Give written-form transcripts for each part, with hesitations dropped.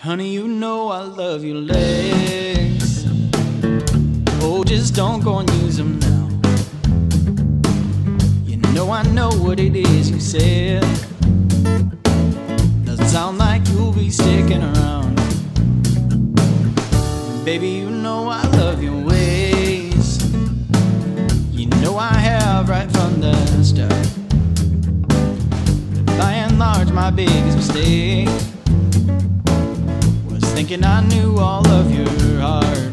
Honey, you know I love your legs. Oh, just don't go and use them now. You know I know what it is you said. Doesn't sound like you'll be sticking around. Baby, you know I love your ways. You know I have right from the start. By and large, my biggest mistake was thinking I knew all of your heart.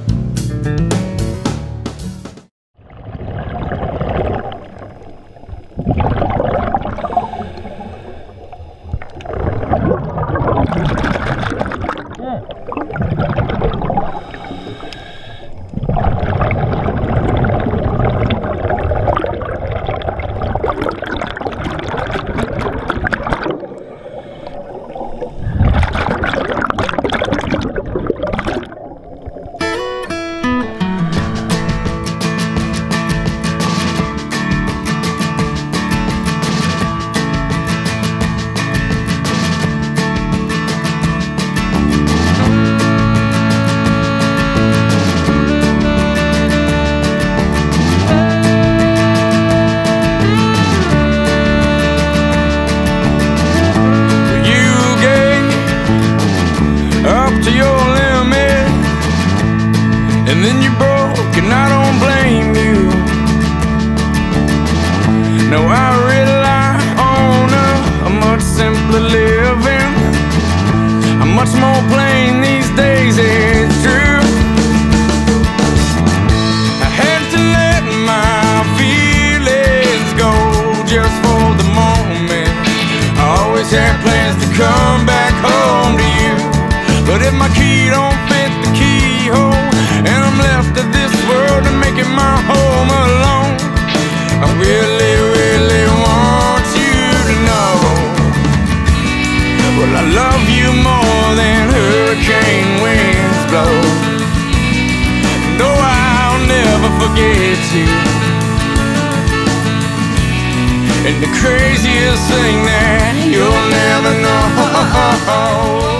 And then you broke, and I don't blame you. No, I rely on a much simpler living. I'm much more plain these days, it's true. I had to let my feelings go just for the moment. I always had plans to come back home to you, but if my key don't fit the keyhole, and I'm left to this world and making my home alone, I really, really want you to know, well, I love you more than hurricane winds blow. No, I'll never forget you. And the craziest thing that you'll never know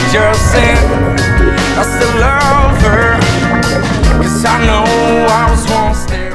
just sin. I still love her, 'cause I know I was once there.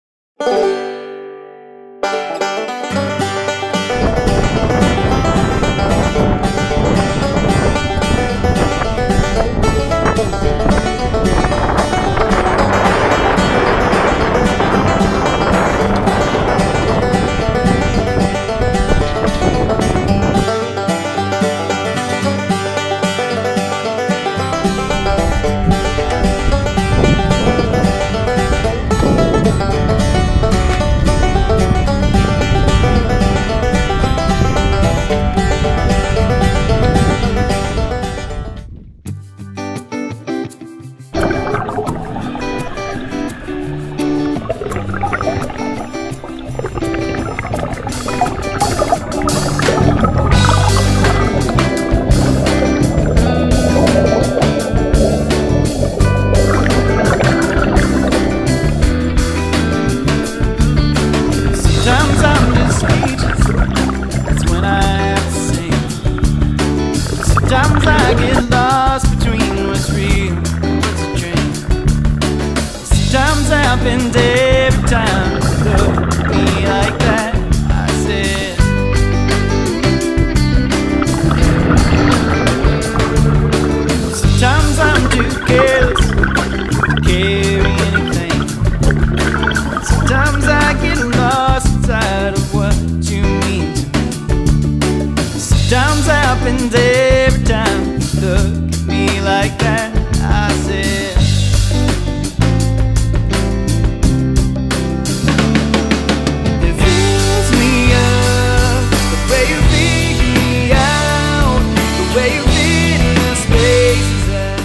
Sometimes I get lost between what's real and what's a dream. Sometimes it happens every time you look at me like that. I said, sometimes I'm too careless to carry anything. Sometimes I get lost inside of what you mean to me. Sometimes it happens every time you look at me like that. I said, it fills me up the way you pick me out, the way you fit in the spaces that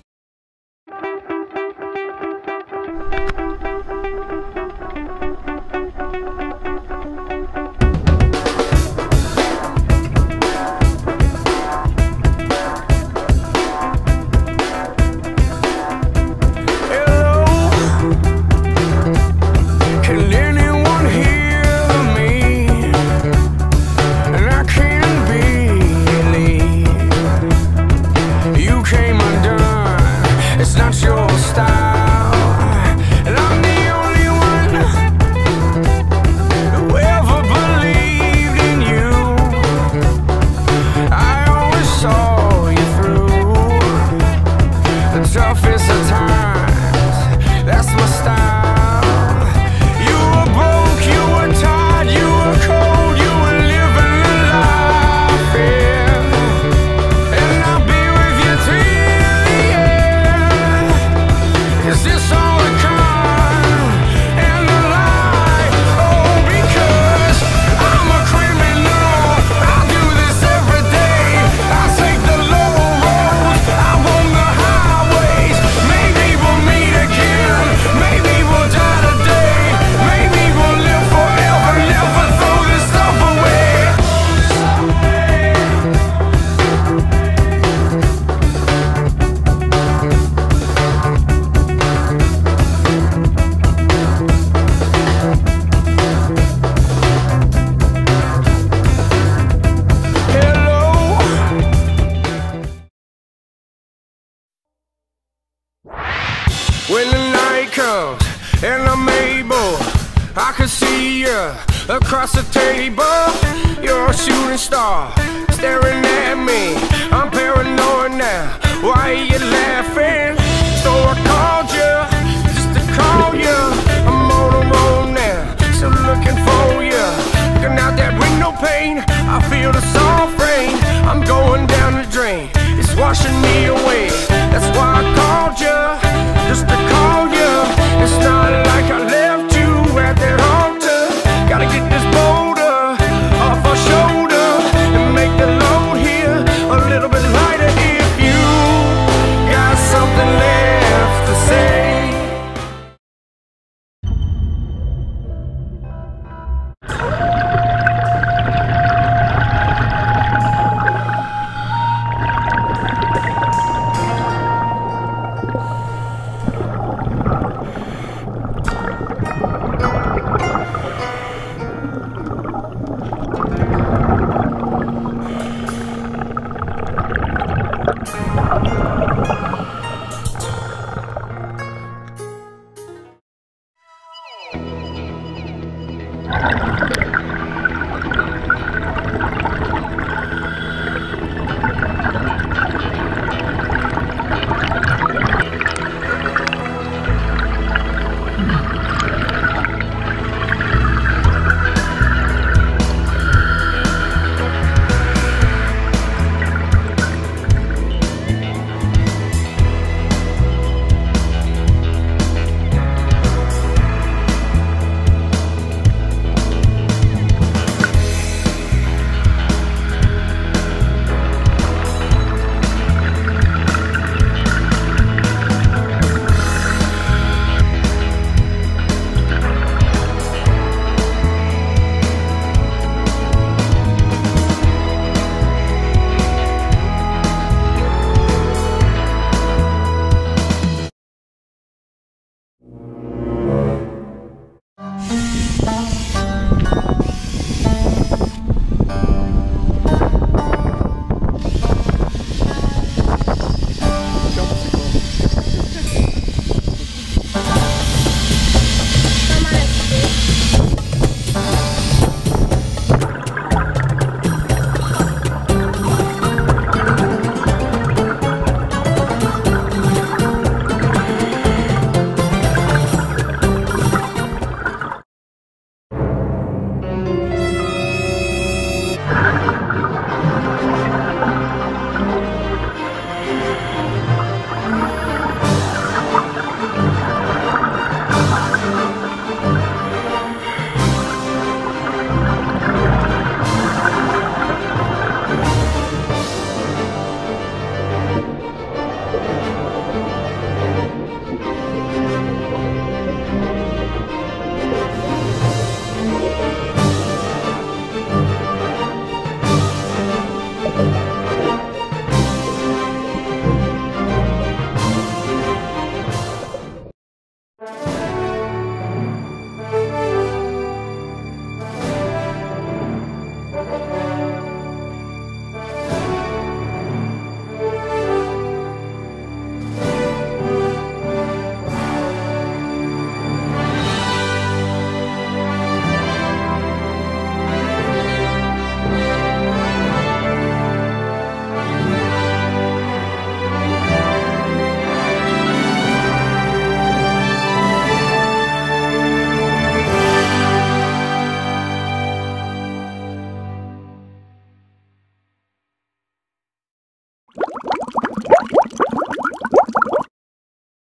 when the night comes and I'm able, I can see you across the table. You're a shooting star staring at me. I'm paranoid now. Why are you laughing? So I called you just to call you. I'm on the road now, still looking for you. Looking out that window pane, I feel the soft rain. I'm going down the drain, it's washing me away. That's why I called you just to call